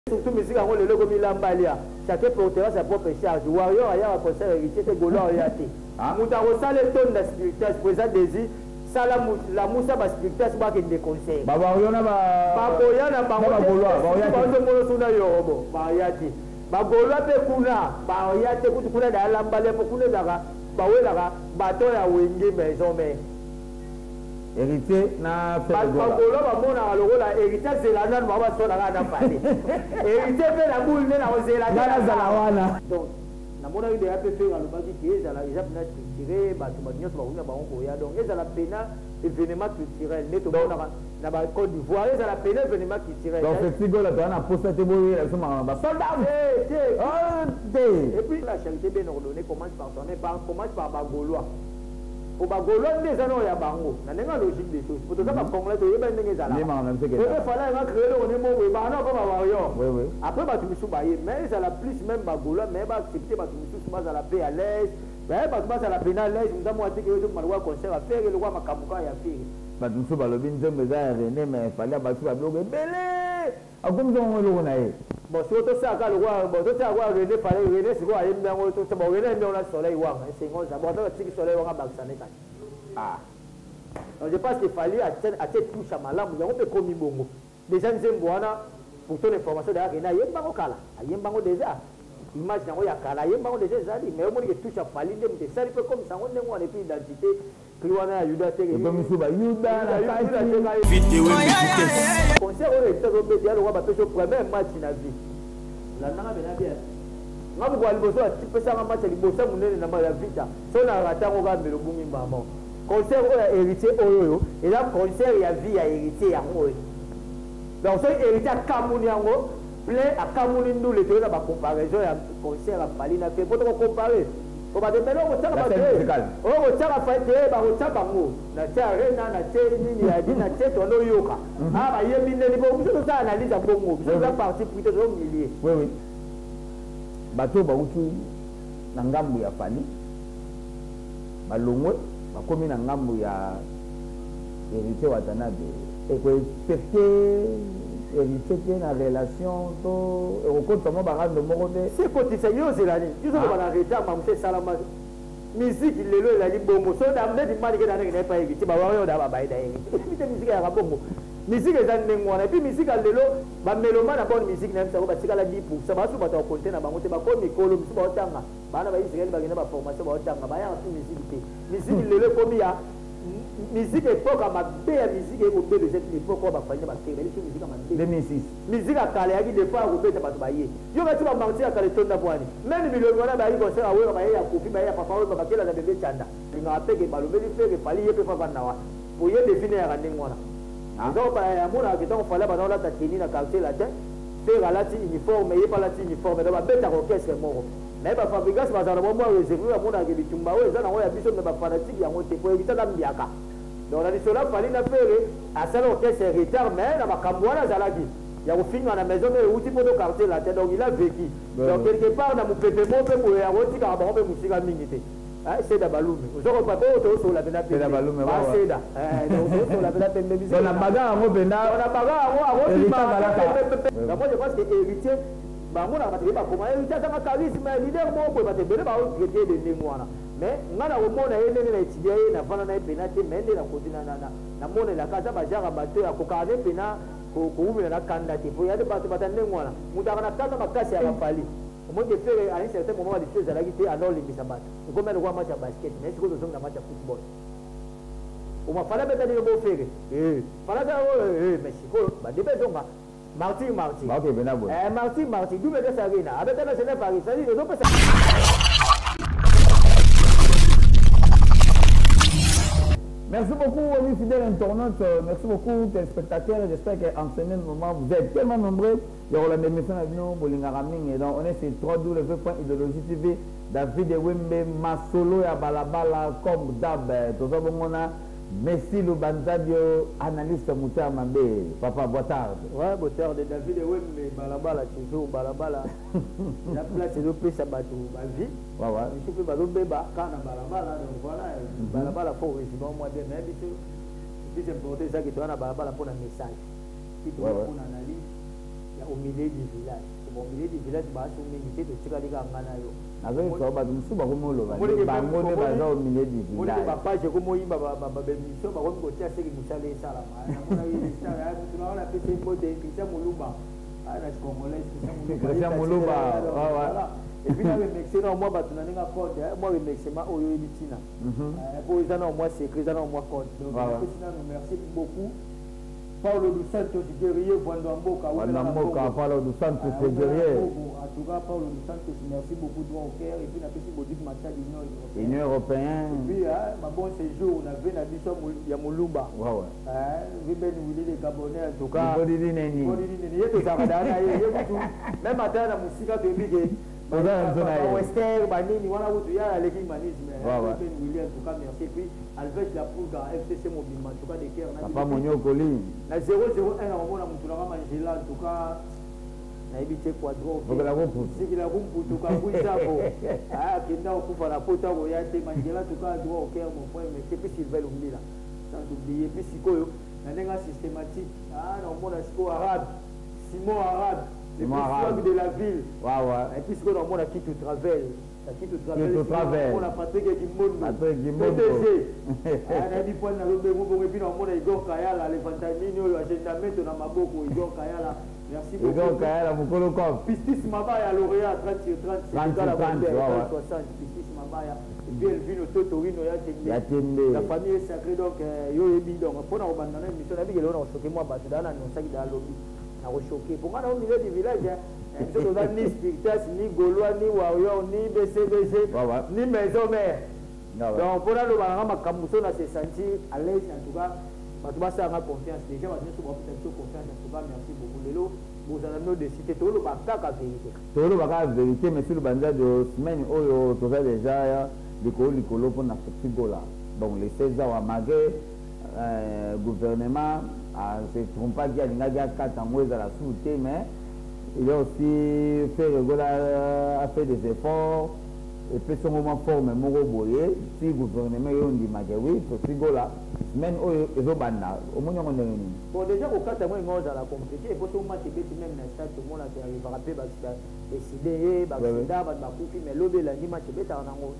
Surtout musique en le logo Milambalia. Chacun portera sa propre charge. Warrior a un concert héritier de Golo Oriaté. Moutaro Salé tonne la spirituelle, présent désir. La moussa va spirituelle, c'est pas qu'il des conseils. Warrior n'a pas. Baboyana, Bayati. Bagolo pe kuna, Bayati, kuna da Lambale, kuna da Bawela, bateau à Wenge, maison, mais. Héritier n'a fait pas de Bagolo, Bamona, le rôle à héritier, c'est la nana, Baba Sona, la famille. Héritier, la boule, c'est la nana. Donc, na mona ide ape faire le baki qui est la déjà bien structuré ba to ba nyos ba una ba on koya donc ez la pena événement culturel neto na ba Côte d'Ivoire ez la pena événement culturel donc ce petit gars là on a posté boy là sama ba soldat et puis la charité bien ordonnée commence par ba Gaulois au ba Gaulois des années ya bango na nenga logique des choses pour tout ça ba congolais to yeba ndenge zala mais même c'est que il fallait nga créer le on est mo ba na ko ba warrior oui après ba tu me soubaye mais ça la plus même ba Gaulois mais ba accepter ba tu me soubaye à la paix à l'aise ben ba tu à la paix à l'aise nous avons dit que nous marwa concert à faire le roi makamuka ya faire ba tu souba le bin zembe za René mais fallait ba tu ba bloquer belé a comme ça on le connaît bon surtout ça quand le roi bon tout ça roi René fallait René c'est quoi il bien tout ça bon René mais on a soleil wa c'est bon ça bon ça c'est soleil wa ba ça n'est pas ah donc je pense qu'il fallait à cette touche à malamu on peut comme bongo déjà nzemboana pour ton information d'ailleurs René yemba ko kala yemba ko déjà image na ya kala yemba ko déjà zali mais on dit que touche à fali ndem de ça peut comme ça on est on est plus identité Kliwana Yuda Tege comme Suba Yuda la vidéo vitesse concert on est tout bien dialogue ba peso premier match na vie la nanga bena bien ngabu kwa liboso atipesa nga match liboso munene na ma ya vita so na ratango ga mbelo bungi mbamo concert o héritier oyo et là concert ya vie ya héritier ya ngoyo donc so héritier Kamuni yango plein à Kamuni ndule to na ba comparaison ya concert à Palina fait pour comparer on va demander au tchaka baté au tchaka faité ba au tchaka bango na tchaka rena na tcheli nini ya dina tcheto no yoka ah ba yemi neli bo biso ça analyse bongo biso ça partie plutôt au milieu oui bato ba utu na ngambu ya Fali balongwe bakomi na ngambu ya héritier Watanabe et ko respecter héritier na relation to e ko tomo ba rando moko de c'est côté ça yo zelani yo so ba arrêter ma monsieur salama musique lelo la libongo so da mde di mali ke da ne pa héritier ba wa yo da ba ba da héritier musique ya bongo musique ezali ndenge wana epuis musique ya lelo bameloma na bonne musique na biso batikala 10% basu bato bakonte na bango te bakomi mikolo biso baotanga bana baisraeli bagenda baformation baotanga bayaka mpe musique te musique lelo ekomi ya musique époque mabe ya musique ekobele cette époque oyo bafanya bakere balisi musique mabe 2006 musique ya kala yaki des fois akobeta bato baye yo bati bamarti ya kala etonda bwani meme milongi wana bayi concert awelo baye ya kofi baye ya papa oyo babakela na bebe chanda lingaka peke balobeli feke fali ye mpe fa vanda wana po ye devine yaka ndenge wana donc amona kitoko fala bana la tatini na quartier latin faire la uniforme et pas la uniforme donc ba beta orchestre moko mais ba fabricants ba za mo réservé amona ke bitumba we za na ya biso me ba fanatique ya ngote po evita mbiaka donc la cela fallait na faire à ça orchestre retard mais na makambo wana zalaki ya kofinga na maison mais uti po do quartier latin donc il a vécu donc quelque part na mupepe mo pe mo ya rotika ba mo musika mingi te c'est d'Abalume. Vous aurez pas d'autres sur la pénale. C'est d'Abalume. C'est là. Sur la pénale. On a bagarre à Robena. On a bagarre à Robena. Moi, je pense que héritier, bah, moi, on a pas comment héritier, ça m'a charisme, leader, moi, on peut pas te donner, bah, on traiter de némoana. Mais, on a au monde, on a étudié, on a fait un pénalité, mais on a continué na monde la casa, bah, j'ai rabattu à cocarder pénal, pour ouvrir la candidature. Pour y aller battre némoana. Nous avons la casa, ma casse à la pali. Au moins de faire à un certain moment des choses à la guitare, alors les misabat. Et comme elle voit match à basket, mais c'est que nous sommes dans match à football. On m'a fallu mettre des mots faire. Fallait dire, mais c'est quoi? Bah, des bêtes, Marty. Ok, ben d'accord. Marty, d'où me dit ça vient? Avec un national Paris, ça dit, ils ont pas ça. Merci beaucoup, amis fidèles internautes. Merci beaucoup, téléspectateurs. J'espère qu'en ce même moment, vous êtes tellement nombreux. Il y aura la émission avec nous, Bolingaraming. Et donc, on est sur www.idéologie TV. David Wembe, Masolo, et Balabala, comme d'hab. Tout ça, on a Messi Lubanzadio, analyste Mouta Mambé. Papa, Boitard. Ouais, Boitard de David Wembe, Balabala, toujours Balabala. La place est le plus à battre. Ma vie. Ouais. Je peux pas l'oublier, quand on a Balabala, donc voilà. Balabala, faut recevoir moi bien. Mais c'est important ça que tu as Balabala pour un message. Si tu as une analyse. au milieu du village. Au milieu du village, bah, sur l'unité de Tiraliga Nganayo. Avec ça, bah, nous sommes au milieu du village. Papa, j'ai comme moi, mission, bah, on peut dire que nous allons ça là. On a eu ça, on a fait une mode de Christian Moulumba. Ah, la Congolaise, Christian Moulumba. Et puis, nous mexons moi, bah, tu n'as pas code. Moi, le mexement, au Yomitina. Pour les années, moi, c'est que les années, moi, code. Donc, merci beaucoup. Paulo dos Santos guerrier Wandamboka. Paulo dos Santos guerrier. En tout cas, Paulo dos Santos, merci beaucoup de au cœur. Et puis, on a fait Bodic Macha de l'Union européenne. Et puis, ma bon séjour, on a vu la mission Yamulumba. Ouais. Ben Willy les Gabonais, en tout cas. Bodidineni. Même à terre, la musique de Bigé. Western, Banini, voilà où tu as l'équipe manisme. Ben Willy, en tout cas, merci. Puis, Alves la Pouga, FCC Mobile, en tout cas, des cœurs. Papa Monio Coli. La 001, on a Moutoulama Mangela, en tout cas. Naibite quadro. Faut que la roue pousse. Si la roue pousse, tout cas, oui, ça vaut. Ah, qui n'a pas la pota, il y a des Mangela, en tout cas, droit au cœur, mon frère, mais c'est plus Sylvain Lumbi là. Sans oublier, puis Sikoyo, la nègre systématique. Ah, non, mon asco arabe, Simon arabe, le plus de la ville. Et puis, ce qu'on a qui tout travaille. Qui tout travaille. On a Patrick Gimondo. Patrick Gimondo. On a dit point dans le bureau, et puis on a Igor Kayala, les Fantamino, l'agenda dans Maboko, Igor Kayala. Merci beaucoup. Igor Kayala, vous connaissez quoi? Pistis Mabaya, lauréat 30 sur 30. 60. Pistis Mabaya. Et puis Elvino Totorino, Yatembe. La famille est sacrée, donc, yo et bidon. Pour nous, on a une mission, on a dit que l'on a choqué moi, parce que dans on sait qu'il y a un lobby. On a choqué. Pour moi, au milieu du village, ni Spiritas, ni Gaulois, ni Warrior, ni BCBG, ni Maison Mère. Donc, pour nous, on a se sentir à l'aise, en tout cas. Ça a confiance. Déjà, on a confiance, en tout cas, merci beaucoup. Vous avez décidé tout le bac à vérité. Tout le bac à vérité, mais sur le bandeau de semaine, on a déjà des colos pour la football. Donc, les 16 ans à Magué, gouvernement, c'est trompé qu'il y a 4 ans à la sous-té, mais il a aussi fait des efforts. Et puis, son moment fort, mais mon boyé, si le gouvernement dit Magué, oui, c'est là. Même au Banda, au moins on est bon, déjà au 4 mois, on a la compétition. Et pour tout le monde, c'est même dans le stade, tout le monde a rappelé, décidé, mais l'obé, la Nima, c'est bête en anglais.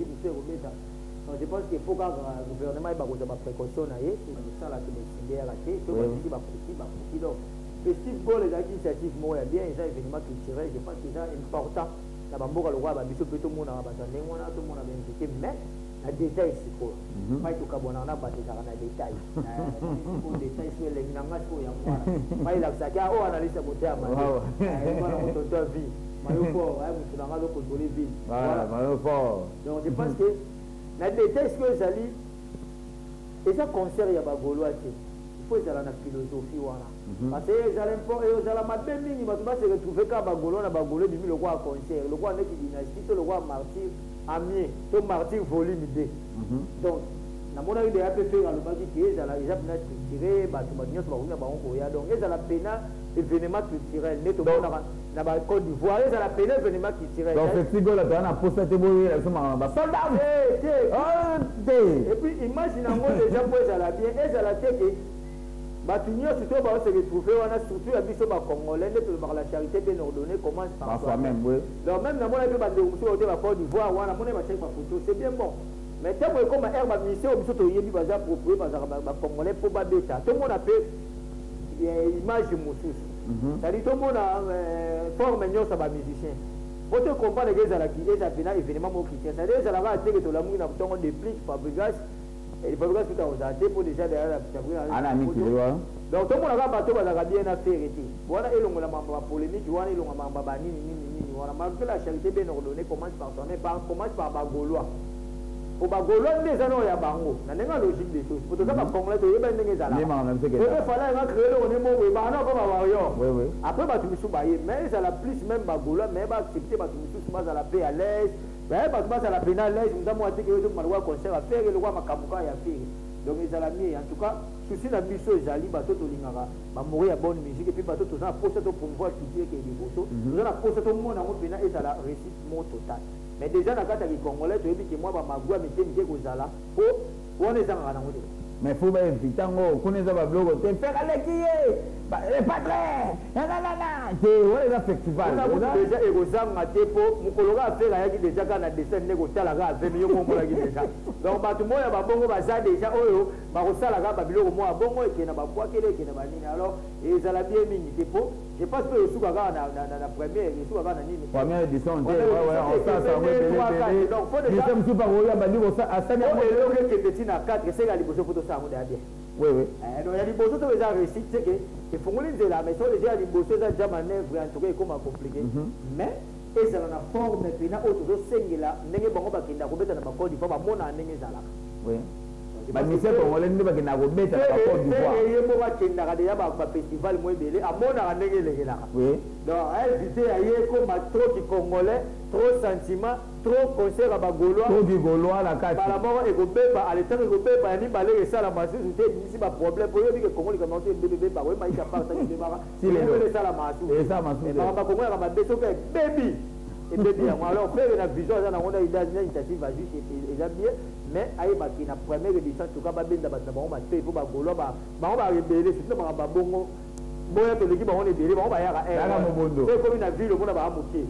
Donc, je pense qu'il faut que le gouvernement ait des précautions. Ça, là, c'est décidé à la tête. Tout le monde dit, donc, le football, les initiatives, moi, bien, les événements culturels, je pense que c'est important. La bamboka le roi, tout le monde a battu, tout le monde a invité, mais la détail, c'est quoi? Pas tout le monde a battu dans la détail. Le détail, c'est les minangas pour y avoir. Pas il a ça, oh, analyse à côté à ma vie. Maillot fort, vous n'avez pas contrôlé ville. Voilà, maillot fort. Donc, je pense que la détail, c'est que ça lit, et ça concerne les Gaulois. Il faut que la philosophie. Parce que les Allemands, se retrouver quand Bagolo, Bagolo, le roi concert, le roi n'est dynastie, le roi martyr, Amiens, le martyr volume 2. Donc, na mona ide ape faire le baki qui est la déjà structuré, donc ils ont la peine événement culturel, net au monde na ba Côte d'Ivoire, ils ont la peine événement culturel. Donc ce petit gars là, on a posté tes boyaux là, soldat. Et puis imagine en mode déjà pour ça la bien, et ça la tête. Batunio surtout va se retrouver, on a surtout la mission congolais, la charité bien ordonnée commence par soi-même. Donc même dans mon avis, la Côte d'Ivoire, on a mon photo, c'est bien bon. Mais tant que comme herbe mission, on peut y aller approprié par les Congolais pour bêta. Tout le monde a fait image de Moussous. C'est-à-dire tout le monde a forme de sa musicien. Pour te comprendre les gens qui est un événement qui tient. C'est-à-dire que ça va attirer de l'amour dans le des pliques, Fabregas. Et il faut que tu aies pour déjà derrière la donc tout le monde a bateau bien à faire. Voilà, et l'on a polémique, voilà, et l'on a malgré la charité bien ordonnée commence par son commence par Bagolois. Pour Bagolois, les anneaux et à Bango. Il y a une logique des choses. Pour tout ça, Congolais, il y a des gens. Il fallait créer le mot, oui. Après, tu me souviens, mais ça la plus même Bagolois, mais accepter, tu me souviens à la paix à l'aise. Mais parce que ça la peine à l'aise, nous avons dit que le roi concert à faire et le roi Makabuka à faire. Donc ils ont mis, en tout cas, souci la mission, ils allaient, bateau au Lingara, mourir à bonne musique, et puis bateau tout ça, posé au pouvoir culturel qui est des bossos. Nous avons posé au monde en Pénin et ça la réussite mon total. Mais déjà, dans le cas des Congolais, tu as dit que moi, ma voix, mais tu as dit Zala, pour on les a en. Mais il faut bien éviter, on connaît ça, faire à l'équipe. les patrons, c'est un festival. Déjà, et aux âmes à Tepo, mon collègue a fait la déjà quand on a descendu au Talaga, 20 millions de déjà. Donc, tout le monde a bon, déjà, oh, Barossa, la gamme, Babylon, moi, bon, et qui n'a pas quoi, qui n'a pas ni alors, et ils ont la bien mis Tepo. Je pense que le Sougaga, la première, le Sougaga, la première édition, on ça, nous sommes sous parole, à Badi, à Sanya, et le petit à 4, c'est la libre photo, ça, on est bien. Oui, oui. Donc, il y a des beaux autres qui ont réussi, c'est que les Fongolais de la maison, déjà, les beaux autres ont déjà manœuvré, en tout cas, comment compliqué. Mais, et ça en a forme, puis il y a autre chose, là, n'est pas bon, qui n'a pas besoin de ma code, il faut pas mon année, ça là. Oui. Mais c'est pour les gens qui n'ont pas besoin de la code du bois. Il y a un festival, moi, à mon année, là. Oui. Donc, elle disait, il y a comme trop de Congolais, trop sentiment, trop concert à Bagolois. Trop de Gaulois, la carte. Par rapport à l'état, à l'état, il y a balai ça, la masse, c'est pas problème. Pour eux, que Congolais commencent à bébé, par eux, il y a pas de débarras. Si les ça, la masse. Et ça, masse. Et par rapport à Congolais, il y a des choses qui baby. Et baby, alors, faire une vision, on a une initiative à juste, et j'aime bien. Mais aïe qui n'a première édition tout cas ba benda ba ba ba te ba golo ba ba rebelle surtout ba ba bongo boya to leki ba on rebelle ba ya ra c'est comme une ville on ba amuke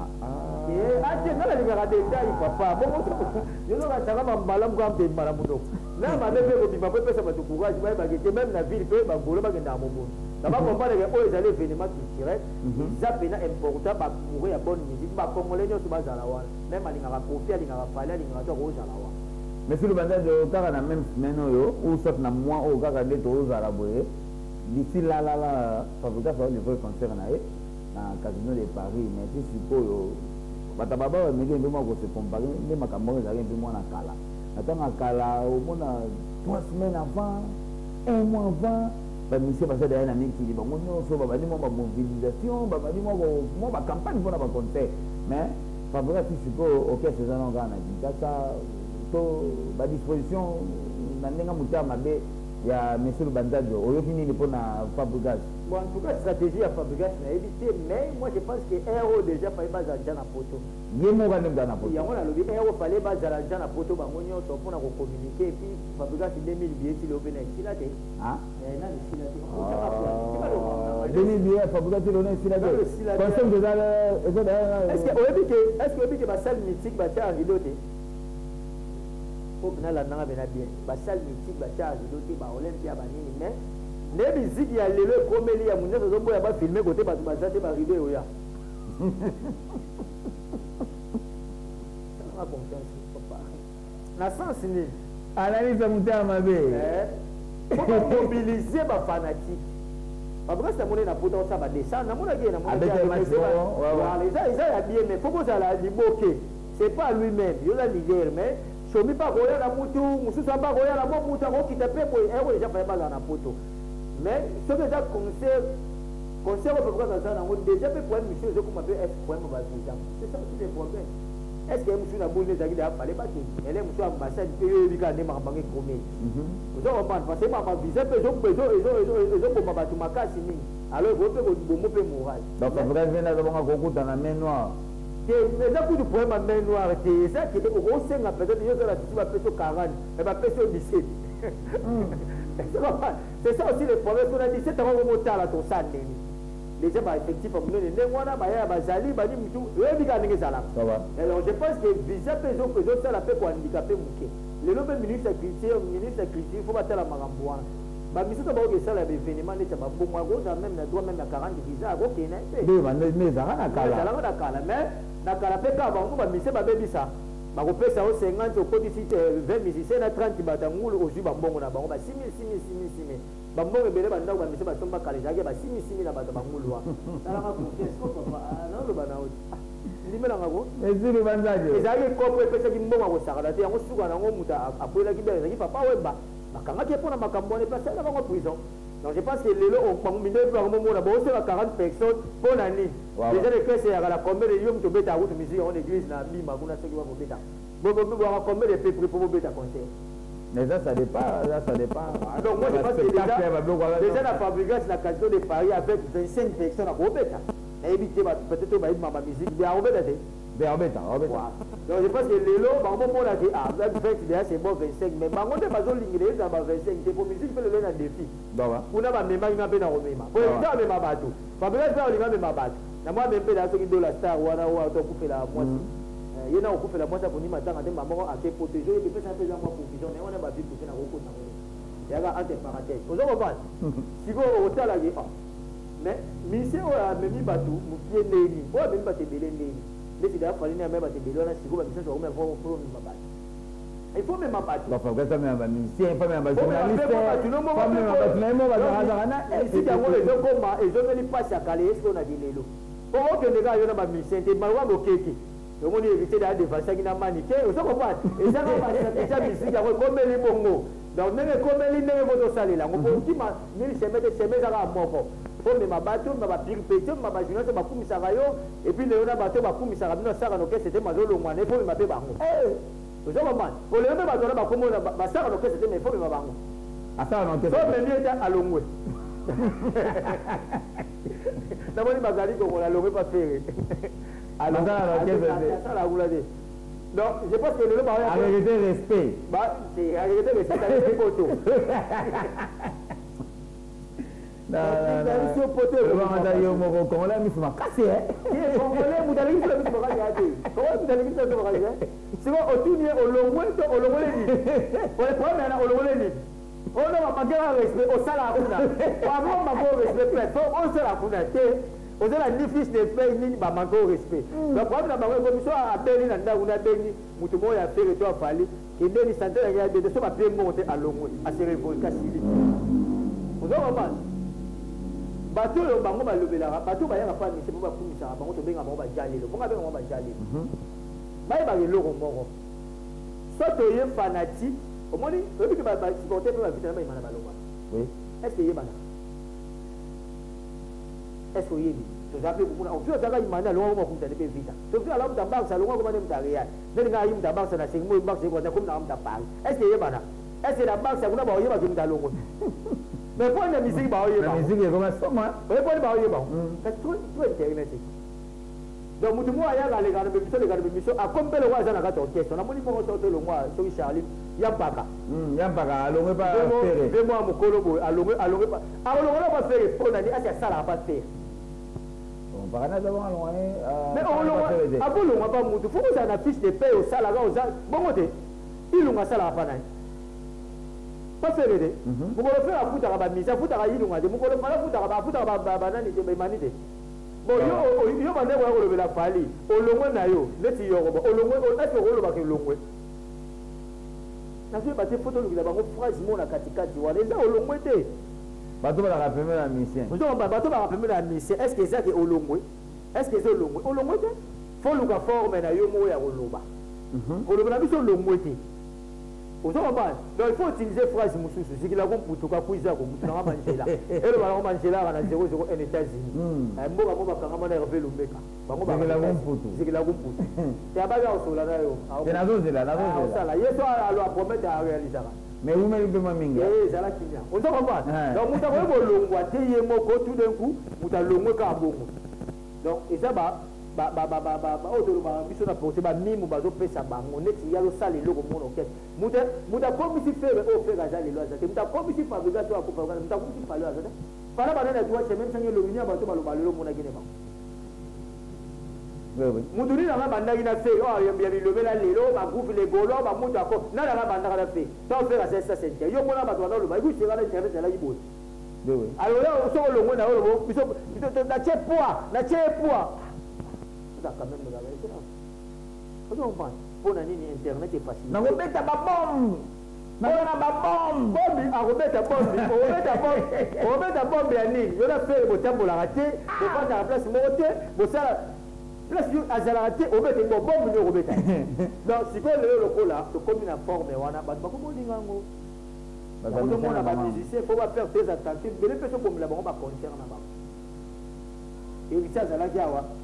et ate na la libéra détail papa bongo yo no ba tanga ba mbala mu kampe mbala mudo na ba be ko bi ba pesa ba to courage ba ba ke même na ville pe ba golo ba ke na mobo na ba comprendre que o ezali événement culturel ça pena important ba mourir ya bonne musique ba congolais nyo to ba zala wana même alinga ba kofi alinga ba fala alinga to ko zala wana. Mais si le bandage de Kaka na même semaine ou soit na mois au Kaka de aux Arabes, d'ici là, Fabrica va le vrai concert na Casino de Paris, mais si suppose, Batababa, mais il y a un peu se comparer, mais ma caméra est un peu moins à Kala. Attends à Kala, au moins 3 semaines avant, 1 mois avant, monsieur va faire des amis qui disent, bon, on va dire ma mobilisation, on va dire ma campagne pour un concert. Mais Fabrica, si suppose, ok, c'est un organe à ça. À disposition il y a M. Bandajo au lieu de Fabrigas. Bon, en tout cas, stratégie à Fabrigas n'a évité, mais moi je pense que Aéro déjà fallait pas à Jana Poto. Il y a Aéro fallait pas à Jana Poto, pour communiquer, et puis Fabrigas 2000 billets, il est au Bénin. Il a dit. Ah? 2000 billets, Fabrigas, il est au Bénin. Est-ce que la salle mythique va faire un vidéo? Au final, la nana bien. La salle mythique va faire un vidéo, Olympia, mais les musiques, il y a le premier lien, il y a filmé côté parce que ça va arriver. La sens, analyse à monter à ma vie. Il faut mobiliser les fanatiques. Après, c'est mon épouse, ça va descendre. Il faut que ça la libérer. C'est pas lui-même, il a l'idée, mais je ne sais pas si la moto, je ne sais pas si la moto, qui t'a fait pour déjà pas dans la photo. Mais ce que j'ai conseillé, déjà fait pour un monsieur, je comprends est-ce que pour un c'est ça aussi le problème. Est-ce que monsieur n'a pas de gens qui n'ont pas les papiers? Elle est monsieur ambassade, il y a des gens qui ont commis. Vous comprenez? Parce que ma visite, ils ont pour ma casse. Alors, vous pouvez mourir. Donc, vous avez un concours dans la main noire. Mais là, pour le problème à main noire, c'est ça qui est au gros sein, peut-être que la situation va péter 40, elle va péter 17. C'est ça aussi le problème. On a dit, c'est un moment tard à ton sang. Les gens, effectivement, alors je pense que visa peut que ça la fait pour handicaper Mouké. Le ministre de la Culture, il faut battre la maramboire. Mais si tu as ça, l'événement, tu as même droit même à 40 visas. Mais nakala pe ka bango ba mise ba bebisa ba ko pesa o 50 au côté site 20 musiciens na 30 batangulu ozu ba mbongo na bango ba 6000 ba mbongo bele ba ndako ba mise ba somba kale jage ba 6000 na bato bangulu wa sala ka confesse ko papa na lo bana o ndimela ngako ezili banzaje ezali ko pe pesa ki mbongo ko sakala te yango suka na ngo muta apola ki bele ki papa weba bakanga ke pona makambo ne pesa na bango prison. Donc je pense que les lots ont combien de 40 personnes pour l'année. Déjà les caisses, il y a la combien de yom to beta route musique en église na bima kuna ce qui va pour beta. Bon combien de peu pour beta concert. Mais ça dépend, Donc moi je pense que déjà la fabrication la Casino de Paris avec 25 personnes à beta. Et éviter peut-être ba ma musique bien au beta. Verbeta. Donc je pense que les lots, c'est bon 25, mais par contre, les 25, c'est pour musique, le un défi. On a même pas une peine à remettre. Pour éviter à même bateau. Pas besoin de faire les mêmes bateaux. Moi, même pas ceux qui la star ou à couper la moitié. Il y en a qui couper la moitié pour nous matin, maman a été protégé, et puis ça fait un mois pour vision, mais on a pas vu pour faire la recours. Il y a un parenthèse. Vous avez compris? Si vous avez autant la guerre, mais ministère a même bateau, vous pied néni, ou même pas te belé néni. Mais c'est d'ailleurs fallu même pas te belé, on a si vous avez besoin de remettre vos bateaux. Il faut même battre. Il faut même un ministère, il faut même un journaliste. Il faut même un bâtiment. Ici, il y a un réseau commun, et je ne pas à Calais, est-ce qu'on a dit l'élo? Pour que les gars, il y a un ministère, c'est mal au kéké. Le monde est évité d'aller défenser qui n'a maniqué. Vous savez pas? Et ça, on va faire déjà musique, il y a comme les bongos. Donc, même comme les lignes de salé là, on peut dire, mais c'est mettre à mon corps. Faut me bateau, ma pire pété, ma jeunesse, ma pomme sarayo, et puis le bateau, ma pomme sarabino, saranoké, c'était ma zone loin, il faut m'appeler baron. Vous savez pas? Pour le même bateau, ma pomme, ma saranoké, c'était mes femmes, ma baron. À ça, on peut venir à l'ongoué. D'abord, il m'a dit qu'on l'a longé pas fait. Alors, ça la roule. Donc, je pense que le nom a arrêté respect. C'est arrêté respect avec les poteaux. Non. On l'a mis sur ma cassé. Vous allez mis sur ma cassé. Comment vous allez mis sur ma cassé? C'est bon, au tournier, au long moins, au long moins. Pour les problèmes, au long moins. On a manqué un respect au salaire. Avant, on m'a respect. On se la connaît. On a la difficulté de faire une manque au respect. Donc, quand on a commission à Berlin, on a béni, Moutoumou a fait le toit fallu, et Béni Santé a de ce papier monté à l'ombre, à se révolter. Vous avez compris? Bateau, le bango va lever la bateau, il n'y a pas de mission pour pouvoir ça. Bango, tu bien, on va jaler. On va bien, on va jaler. Mais il va y avoir l'euro mort. Soit tu es fanatique, au moins, le but de ma supporter, il va vite, il va y avoir l'euro. Oui. Est-ce qu'il y a est-ce que vous avez beaucoup de choses à dire? Vous avez beaucoup de choses à dire. Vous avez beaucoup de choses à dire. Vous avez beaucoup de choses à dire. Vous avez beaucoup de choses à dire. Vous avez beaucoup de choses à dire. Est-ce que vous avez est-ce que la banque, c'est vous avez beaucoup de choses à dire? Mais pour la musique, la musique est comme ça. Mais pour la musique, c'est tout intéressant. Donc, tout le monde a les gars de mission. À compter le roi, ça n'a pas d'orchestre. On a mon numéro sur le roi, sur Charlie. Yampaka. Yampaka, allons pas faire. Fais-moi mon colobo, allons pas. Allons pas faire. Pour la dire, c'est ça, la pas faire. Mais on a pas il faut que ça ait fiche de paix au salaire. Bon, il y a un salaire à faire. Pas faire aider. Vous pouvez faire la foute à la mise, à foutre à la vous pouvez faire la foute à la banane de l'humanité. Bon, il y a un endroit où la fali. Au long nayo, let's see your au long est-ce que vous avez le long na fait battre photo de la banque phrase mon la katikati wa les au long été. Bateau va la première la mission. Bateau va la première la mission. Est-ce que ça qui est au long? Est-ce que c'est au long? Au long été? Faut le faire former na yo mo ya oloba. Au long na biso long été. Vous savez pas? Donc il faut utiliser phrase mususu. C'est qu'il a compris pour tout cas pour ça comme tout na Mandela. Et le ballon Mandela à 0-0 en États-Unis. Mboka mboka kanga na revelu mbeka. Bango ba la compte. C'est qu'il a compris. C'est abaga au sola na yo. C'est na zo zela, na zo zela. Ça là, yeso a promettre à réaliser. Mais vous m'avez dit mingi. Eh, ça là qui vient. On s'en va. Donc muta ko bolongwa te ye moko tout d'un coup, muta longwe ka bongo. Donc et ça biso na porte ba mimu bazo pesa bango neti ya lo sale loko mono orchestre muta komisi fere o fere za le loza te muta komisi fabrication ya kofa muta komisi falo za para banana tuwa chemen sanye lo minya bato balo balo mona gine ba wewe muduni na banda gina fe o ya lo bela lelo ba groupe le golo ba muta ko na na banda kana fe to fere ça c'est yo mona bato balo ba iku sera le terrain la yibo wewe alors là on so lo ngona o biso na chepoa quand même la vérité. Vous comprenez? Pour la ligne internet est facile. On remet ta bombe. On remet ta bombe à Nîmes. On a fait le temps pour la rater. On va dans la place montée. Pour ça, place à la rater, on met une bombe. Donc, si vous avez le coup là, c'est comme une forme. On a pas de dingo. On a pas de musicien. Il faut faire très attention. Mais les personnes comme la bombe, on va concerne là-bas. Et ça, ça l'a dit.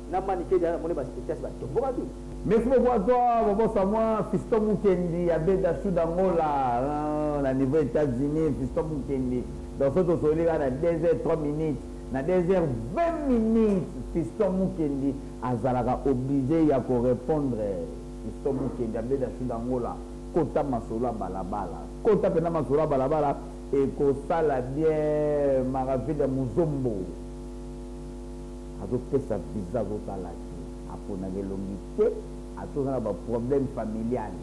Merci beaucoup à toi, Bobo Samoa, Fiston Mukendi, Abeda Soudangola, au niveau des États-Unis, Fiston Mukendi. Dans ce soleil, on a 2 h 3 minutes. na désert 20 minutes Fiston Mukendi azalaka obligé ya ko répondre Fiston Mukendi abeda sidangola kota masola balabala kota pena masola balabala et ko sala bien maraville muzombo azo pesa visa zo talaki apona gelongi te atozana ba problème familial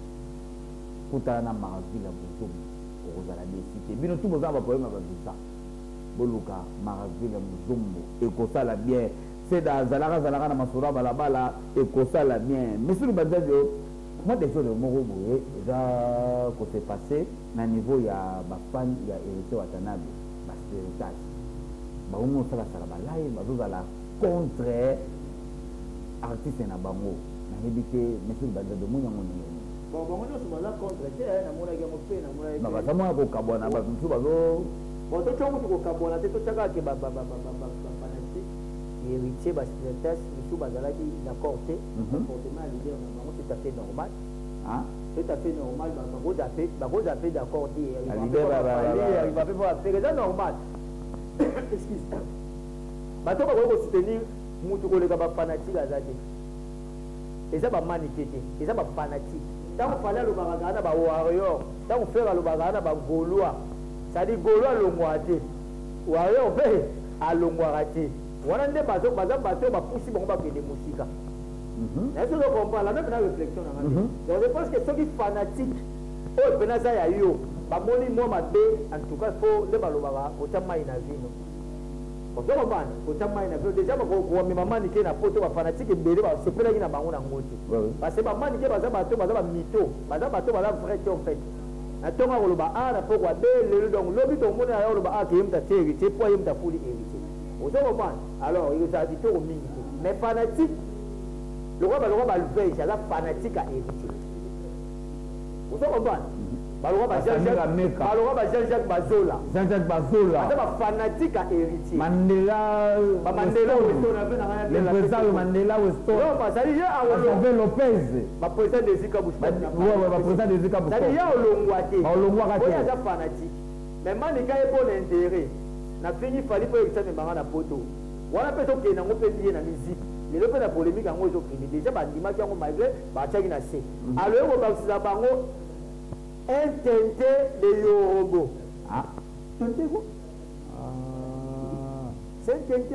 kota na maraville muzombo okozala décité bino tout bozana ba problème ba visa boluka maraville muzombo et ko sala bien c'est dans zalaka na masola balabala et ko sala bien monsieur le bandajo moi des choses de moro boye déjà qu'on s'est passé na niveau ya ba fan ya hérité watanabe ba héritage ba umo sala balai bazoza la contre artiste na bango na hébité monsieur bandajo munyango ni bon on se basa contre na mona ke mo pe na mona ba ba sama ko kabona ba mtu bazo bon to chongo ko kabona te to chaka ke ba héritier bas héritage monsieur bazalaki d'accord te comportement leader na bango c'est tout à fait normal hein c'est tout à fait normal ba fait d'accord te il va faire c'est normal excuse ba to ba ko soutenir mutu ko le ka ba fanatique azate eza ba manifester eza ba fanatique tant fallait le bagana ba warrior tant faire le bagana ba goloa ça dit goloa le moite warrior be a le moite voilà des bateaux ba poussi bon ba de musique est-ce que vous comprenez la même réflexion donc je pense que ceux qui fanatiques au benaza ya yo ba moni moi mabe en tout cas faut le balobaka ko tama ina vino ko to ba ko tama ina vino déjà ba ko mama ni ke na poto ba fanatique mbele ba sepela ina bango na ngoti parce que ba mani ke ba za bato ba mito ba za bato ba vrai en fait atonga ko ba ana po kwa be le donc lobi to mona ya lo ba ke yimta teri te po yimta fuli héritier alors il a dit tout au minimum mais fanatique le roi va le faire la fanatique à héritier vous comprenez Jean-Jacques Bazola fanatique à héritier Mandela le président Mandela Westo Lopez président de Zika Bouchou fanatique mais manika est bon intérêt na fini fali pour examiner banga na poto wana peto ke na ngope lié na musique les lope na polémique ngo zo fini déjà ba ndima ki ngo malgré ba tchaki na C alors ngo ba sisa bango un tente de Yorobo tente ko c'est tente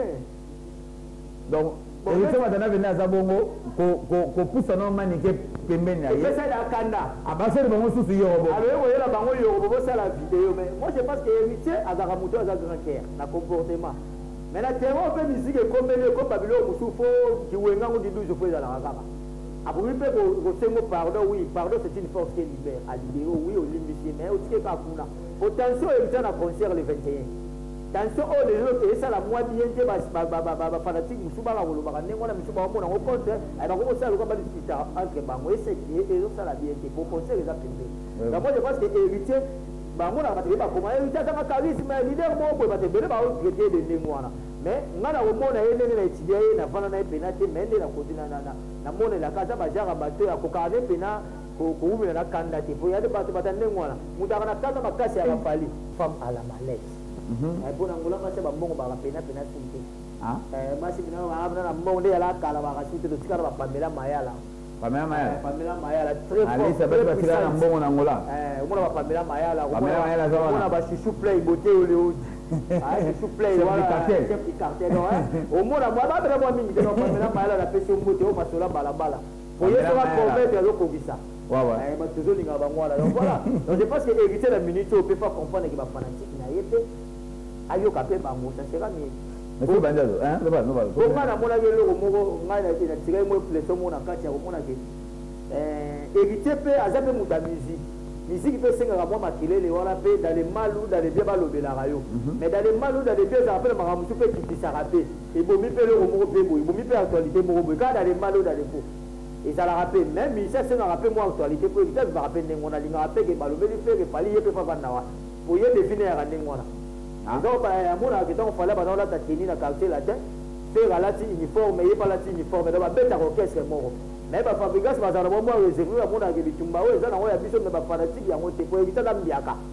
donc héritier watana vena za bongo ko poussa no manike pembeni ya ye c'est la kanda abaseli bango susu Yorobo alors ngo yela bango Yorobo bo sala vidéo mais moi je pense que héritier azaka muto azaka grand cœur na comportement mais la terror pe musique comme babilo musufo kiwenga ngo didu je fais dans la kaka après pe ko sengo pardon oui pardon c'est une force qui libère à libérer oui au limite mais au tike ka kuna attention héritier na concert le 21 attention oh les autres et ça la moi bien te ba fanatique musuba la wolo ba nengo na musuba mo na ko contre ay ba ko ça le ko ba discuter entre bango et c'est et ça la bien te pour concert les appeler donc moi je pense que héritier bango na ba te ba comment héritier ça ma charisme leader mo ko ba te bele ba o traiter de nengoana mais ngana o mona ye nene na étudier na fana na penate mais na continue na mona la casa ba jara bato ya ko kane pena ko umela na kanda te po ya de bato nengoana mutaka na kanda makasi ya fali femme à la malaise bon angola kasi ba mbongo ba pena sunte basi bina ba na mbongo de la kala ba kasute to tikara ba pamela mayala très fort allez ça va tirer na mbongo na ngola umona ba pamela mayala umona ba chouchou play beauté ole chouchou play wala cartel umona ba ba ba mingi de pamela mayala la pesi mbote o masola balabala pour yeso ba promettre lo kokisa ba toujours linga ba ngwala donc voilà donc je pense que hériter la minute on peut pas comprendre que ba fanatique na yete ayo kapé bango ça sera mieux monsieur Bandazo hein le bal ko kana mona ke loko moko ngana tina tirai mo place mona kati ya ko mona ke hériter pe azape muta musique peut senga moi makilele wala pe dans les mal ou dans les bien balobela rayo mais dans les mal ou dans les bien ça rappelle maramutu pe qui s'arrête et bomi pe le moko pe bomi pe actualité moko ka dans les mal ou dans les faux et ça la rappelle même ça c'est un rappel moi actualité pour éviter de rappeler ngona linga rappelle que balobeli pe que pali yepe fa banawa pour y définir à ngona donc amona que donc fallait bana la tatini na quartier là faire la uniforme et pas la uniforme donc ba beta orchestre moko mais ba fabrication ba za mo réservé amona que bitumba we za na ya biso me ba fanatique ya mote pour éviter la mbiaka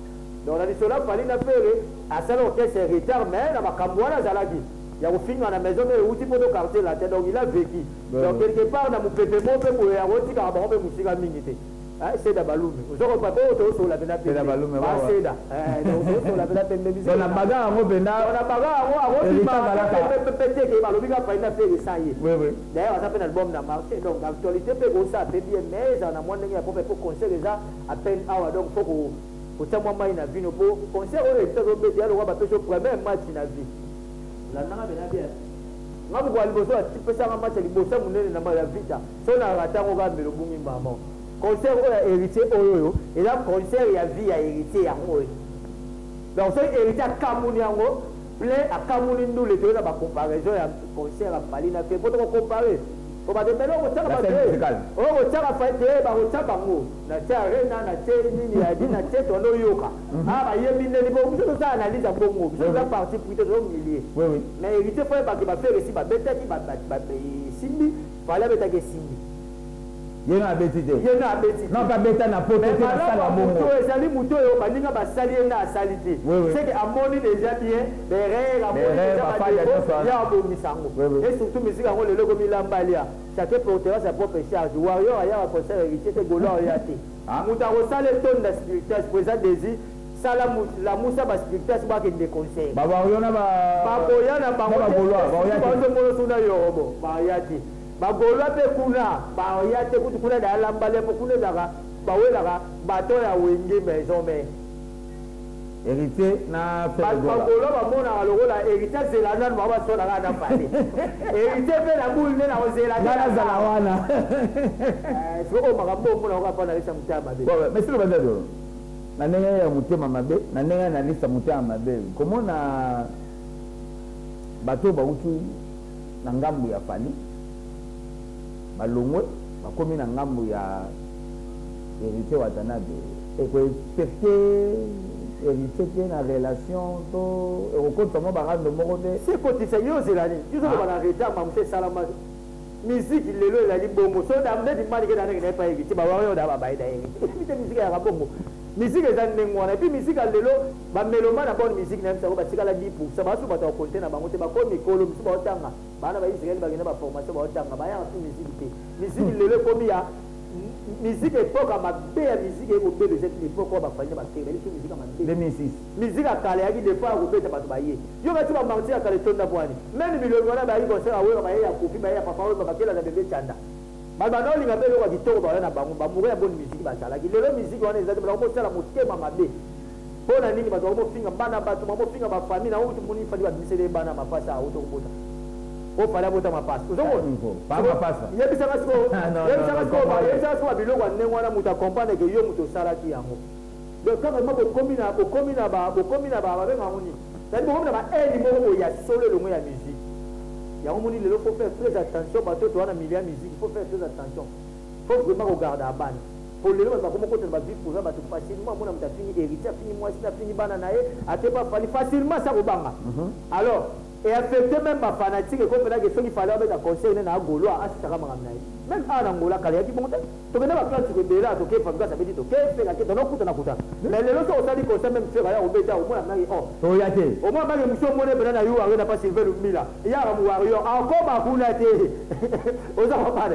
donc na lisola fali na fere asala orchestre retard mais na makambo wana azalaki ya kofinga na maison mais outi poto quartier la tête donc il a vécu donc quelque part na mopepe mo pe boye ya kotika bango pe musika mingi te c'est d'Abalume. Vous aurez pas sur la pena. C'est d'Abalume. C'est d'Abalume. Sur la pena télévision. On a bagarre en pena. On a bagarre en pété que Balume a pas fait de ça. Oui, oui. D'ailleurs, ça fait un album dans marché. Donc, l'actualité peut go ça fait bien, mais on a moins de pour concert déjà à peine hour. Donc, faut que ça moi il a vu nos beaux concert. On est très obéi. Alors, on va faire le premier match in la vie. La nana bien. Nga bukwa liboso atipesa nga match liboso munene na mala vita. So na ratango ga mbelo bungi mbamo. Concert oyo héritier oyo et là concert ya vie ya héritier yango donc c'est héritier à Kamuni yango plein à Kamuni ndule to na ba comparaison ya concert à Palina fait pour comparer pour ba de melo ko tsaka ba te o tsaka fa te ba ko tsaka ngo na tsa rena na tse nini ya dina tse to no yoka ba yemi ne libo biso to ça analyse bongo biso la partie plutôt au milieu oui oui mais héritier fa ba ke ba faire ici ba betaki ba simbi fallait betaki simbi il y a un bêtise. Non, pas bêtise, n'a pas été la salle à bon. C'est mouton et on va pas salir na salité. C'est qu'à mon déjà bien, des règles, à mon il y a un bon misango. Et surtout, musique, on le logo Milambalia. Chacun portera sa propre charge. Warrior, il y a un concert héritier de Golo Oriaté. Mouta Rosale tonne de spiritus, présent désir. La moussa va spiritus, pas qu'il des conseils. Warrior n'a pas. Baboyana, Baboyana, bagolwa pe kuna ba ya te kutu kuna da lambale po kuna daga ba wela bato ya wenge maison mais héritier na fait de bagolwa ba mona lokola héritier zelana ba ba so daga na pale héritier pe la boule ne na ozela na zala wana so o makambo mona ko pa na lisa mutama be bon mais silo bazado na ndenge ya mutema mabe na ndenge na lisa mutama mabe comment na bato ba utu na ngambu ya fali balongwe bakomi na ngambo ya héritier Watanabe et ko expecter héritier na relation to e ko tomo barando moko te c'est côté ça yo zelani ils ont pas arrêté mamse salama musique lelo la li bongo so da mbe di mani ke da ne pa héritier ba wa da ba ba da héritier musique ya bongo musique eza ndengwana et puis musique lelo ba meloma na bonne musique na msa ko batika la 10% ba su ba ta compter na bango te ba ko mikolo msu ba otanga bana ba Israël ba gena ba formation ba otanga ba ya fi musique te musique lelo komi ya musique époque ma belle musique ko belle cette époque ba fanya ba tere musique ma 2006 musique akale ya ki des fois ko beta ba ba ye yo ba ti ba marti akale tonda bwani même million wana ba yi ko sera we ba ya kofi ba ya papa we ba kela na bebe chanda balbano linga pe ko kitoko ba na bango ba mure ya bonne musique ba sala ki lelo musique wana ezati ba ko sala motema mabe pona nini ba ko finga bana ba to mo finga ba famille na utu muni fali ba bisele bana mapasa auto ko bota o fala bota mapasa uzongo ba mapasa yebisa kasko yebisa kasko biloko ane wana muta comprendre que yo muto sala ki yango donc quand même ko komina ba ba benga ngoni c'est bon ba eni mo ya solo le mo ya musique. Il y a un moment où il faut faire très attention parce que tu as un milliard de musique, il faut faire très attention. Il faut vraiment regarder à ban. Pour les gens, comment tu vas vivre pour ça, facilement, moi, tu as fini héritier, fini moi, tu as fini bananae, à te pas facilement ça au banga. Alors, et affecter même ma fanatique, comme la question qu'il fallait avec un conseil, à Golo, à Sakaramanae. Même à Angola, quand il y a du bon temps, tu connais la place de là, tu peux faire ça, tu peux faire la question, mais les autres ont dit qu'on sait même faire au bêta, au moins, au moins, je me suis dit que je n'ai pas suivi le mila. Il y a un warrior, encore ma boule à terre. Aux enfants,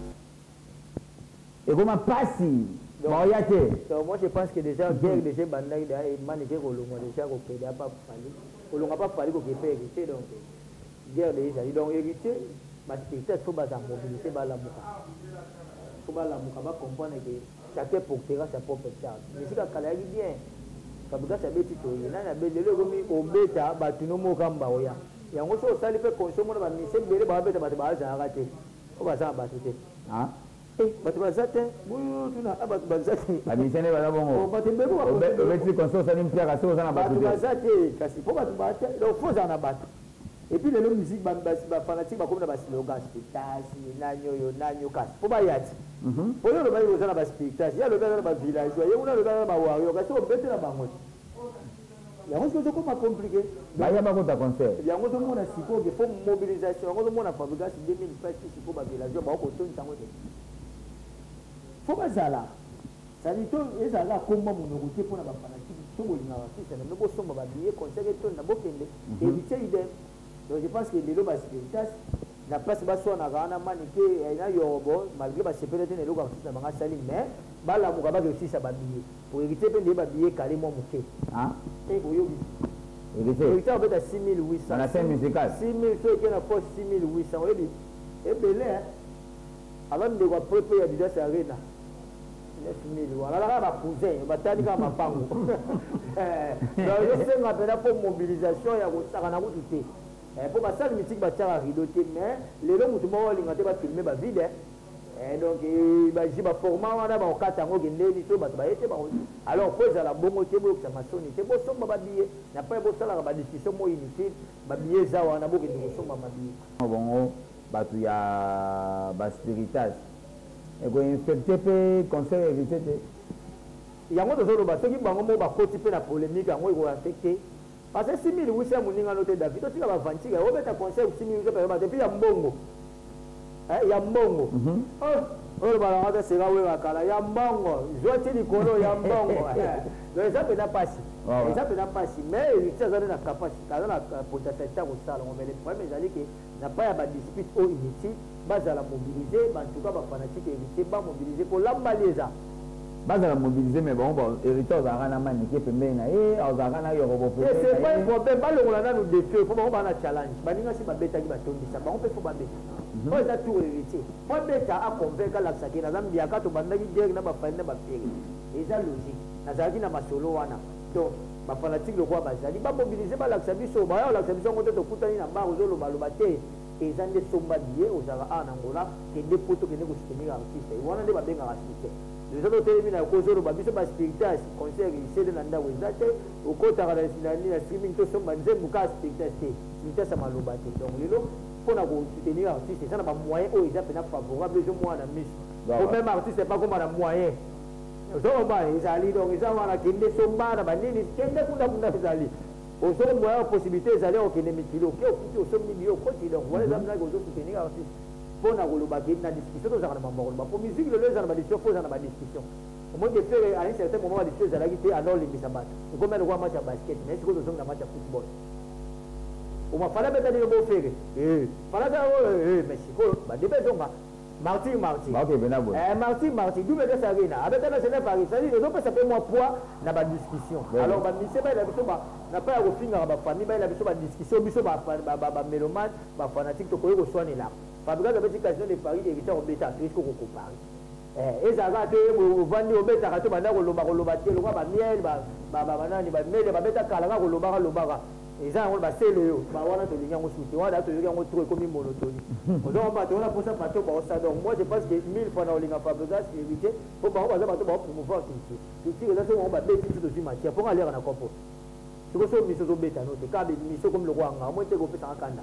et comment passer? Donc, moi, je pense que déjà, guerre, déjà, bandai, manager, au long, déjà, au pays, pas fallu. Au long, pas fallu qu'on ait hérité, donc, guerre, déjà. Donc, hérité, il faut mobiliser, il faut comprendre que chacun portera sa propre charge. Mais si la bien, kabika sa beti to yena na belele ko mi obeta batuno mo kamba oya yango so sali pe consomme na ba mise bele ba beta ba za rate o ba za ba tete ah batu ba zate buyu tuna abatu ba zate ba mise ne ba bongo o batu be ko o beti consomme sa ni mpia ka so za na batu ba zate kasi po batu ba te donc faut za na batu et puis le musique ba fanatique ba comme na ba slogan spectacle nanyo kasi po ba yati po yo ba yo za na ba spectacle ya lo ba na ba village yo una lo ba na ba warrior kasi o beti na bango yango soki okoma compliqué baya bakota concert yango tomona sikoyo ke fo mobilisation yango tomona fabrikasi 2005 siko bavillage bakokotonisa yango te fo bazala sali to ezalaka komba monoko te mpona bafanatiki tout le monde artiste na me boso ba billet concert et tout na bokende éviter idem. Donc je pense que les lots basilitas na place baso na gana manike na yobo malgré ba sepelete ne logo artiste na banga sali mais bala muka ba aussi ça ba billet pour éviter pe les ba billet calé mo muke hein et oyobi éviter on peut à 6800 dans la scène musicale 6000 ceux qui na poste 6800 oyobi et belé avant de quoi préparer ya déjà ça arena 9000 voilà là ba cousin batani kama mapango donc je sais maintenant pour mobilisation ya ko saka na kututé pour ma salle mythique batara ridoté mais les gens mutu mo linga te ba filmer ba vide donc ba jiba format wana ba okata ngo gende ni to ba ete ba alors pose la bongo te bo ka masoni te bo somba ba billet na pas bo sala ba discussion mo inutile ba billet za wana bo gende bo somba ba billet bongo batu ya ba spiritas et ko infecté pe conseil évité te yango tozolo ba soki bango mo ba koti pe na polémique yango ko affecté parce que 6800 moninga note David to tika ba vantika o beta conseil 6800 pe ba depuis ya mbongo ya mbongo oh ba la c'est là où kala ya mbongo zote likolo ya mbongo donc ça peut pas passer ça peut pas passer mais ça ça na capacité ça na potentiel ko sala mais le problème c'est que n'a pas ya ba dispute au inutile bazala mobiliser en tout cas ba fanatique éviter ba mobiliser pour l'embaleza bazala mobiliser mais bon héritage azana manike pembeni na ye azana yorobo pe c'est pas un problème balongola na nous défi faut ba na challenge baninga si babeta ki batondisa bango pe faut babeta moi ça tout héritier moi beta a convaincre la sakina zambi akato bandaki direct na ba fane ba pere et ça logique nazaki na masolo wana donc ba fanatique le roi bazali ba mobiliser ba laksa biso ba laksa biso ngoto to kutani na ba ozolo baloba te eza nde somba billet ozala a nangola kende poto kende ko soutenir artiste wana nde babenga artiste les autres télémi na kozolo ba biso ba spectacle concert ici na ndako ezate okotaka na streaming to somba nzembu ka spectacle te ça maloba te donc lelo pona ko soutenir artiste ça na ba moyen o eza pena favorable zo mwana miso ou même artiste pas comme na moyen zo ba ezali donc eza wana kende somba na ba nini kende kunda ezali aux moyens possibilités d'aller au Kénémitilo, qui est au sommet au côté de voilà les amis qui soutenir aussi pour na goloba qui na discussion dans un moment pour musique le les amis discussion pose na discussion au moins de faire à un certain moment les choses à la guitare alors les misabat comme le roi match à basket mais c'est que nous sommes match à football on m'a fallu mettre des mots faire fallait mais c'est quoi bah des besoins Martin. Ok, benabo. Martin, d'où me ça vient avec un national Paris, ça dit les autres ça fait moins poids dans la discussion. Alors bah c'est pas la biso ba n'a pas au fin ba famille ba la biso ba discussion biso ba mélomane ba fanatique to koyo soigner là. Fabrica de petit casino de Paris éviter au bêta risque ko comparer. Et ça va te vendre au bêta ka to banda ko loba te lo ba miel ba banani ba miel ba bêta kala ko loba. Et ça on va c'est le ba wana to linga ngosuti wana to linga ngotro comme monotone on va to na pour ça bateau ba ça donc moi je pense que 1000 fois na linga Fabregas éviter faut ba ba bateau ba promouvoir tout là c'est on va bêter tout aussi matière pour aller na compo c'est que so miso zo bêta no te ka be miso comme le roi nga moi te ko pesa kanda